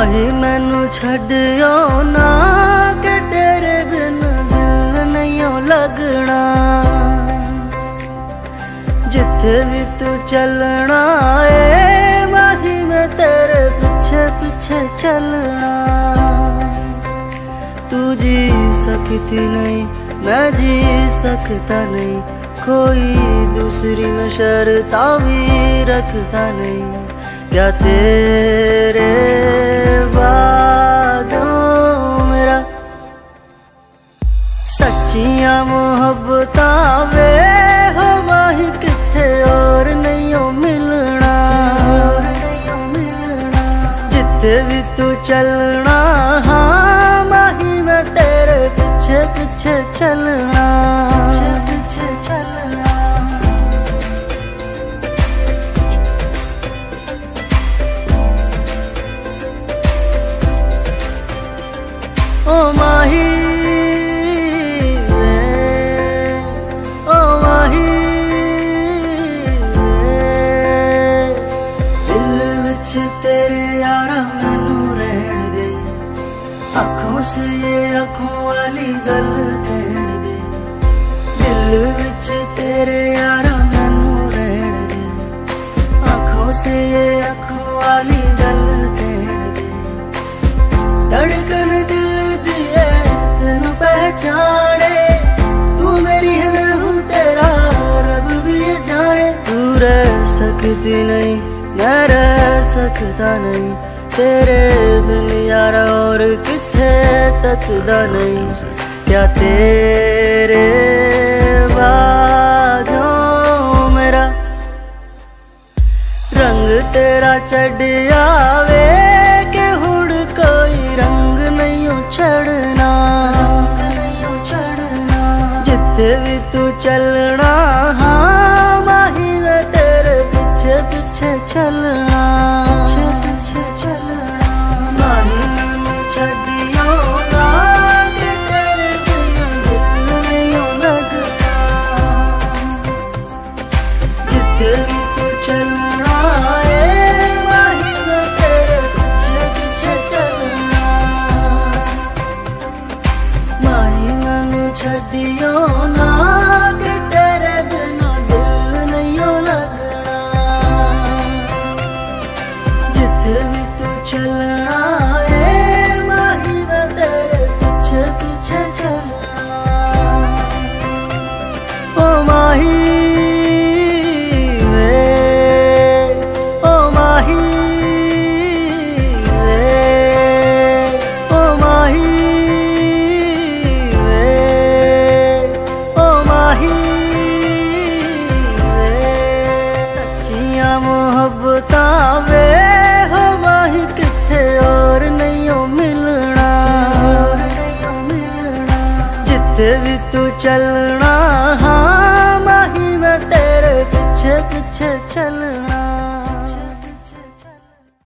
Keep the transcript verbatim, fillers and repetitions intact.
माही मैनू छड्डियो ना के तेरे बिन दिल नहीं लगना। जिथे भी तू चलना ए माही मैं तेरे पीछे पीछे चलना। तू जी सकती नहीं मैं जी सकता नहीं, कोई दूसरी में शर्ता भी रखता नहीं। क्या तेरे बाजों मेरा सच्चियां मोहब्बतां वे हो माही किथे और नहीं हो मिलना। जिथे भी तू चलना हाँ माही मैं तेरे पीछे पीछे चलना। पीछे चलना ओ माही वे, ओ माही वे, दिल विच तेरे यारा मैनू रहन दे। आँखों से ये आँखों वाली गल कहन दे। दिल विच तेरे यारा मैनू रहन दे। आँखों से ये आँखों वाली गल कहन दे। धड़कन दिल दिए तेनू पहचाने, तू मेरी है मैं हूँ तेरा रब भी ये जाने। तू रह सकती नहीं मैं रह सकता नहीं, तेरे बिन यारा और किथे तकदा नहीं। क्या तेरे बाजों मेरा रंग तेरा चढ़िया वे के हुड़ कोई रंग नहीं चढ़ना। जिथे भी तू चलना हाँ माही मैं तेरे पीछे पीछे चलना। पीछे चलना माही मैनू छड्डियो ना के तेरे बिन दिल नहीं लगना। जिथे भी तू चलना ए माही मैं तेरे पीछे पीछे चलना। माही मैनू छड्डियो ना के तेरे बिना दिल नहीं लगना। जिथे भी तू चलना ए माही मैं तेरे पीछे पीछे चलना। ओ माही वे, ओ माही वे, ओ माही मोहब्बतां वे हो माही किथे और नहीं हो मिलना। जिथे भी तू चलना